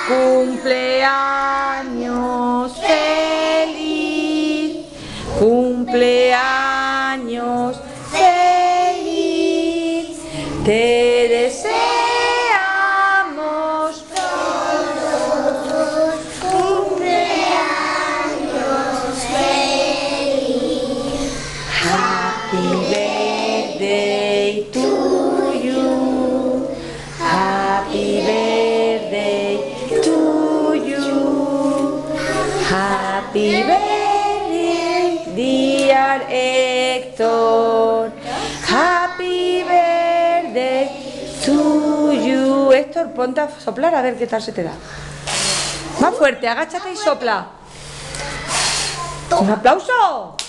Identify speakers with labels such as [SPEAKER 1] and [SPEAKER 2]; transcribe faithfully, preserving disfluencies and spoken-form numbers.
[SPEAKER 1] Cumpleaños feliz, cumpleaños feliz, te deseamos todos cumpleaños feliz. Happy birthday to you, happy birthday to you, happy birthday dear Héctor, happy birthday to you. Héctor, ponte a soplar a ver qué tal se te da. Más fuerte, agáchate y sopla. ¡Un aplauso!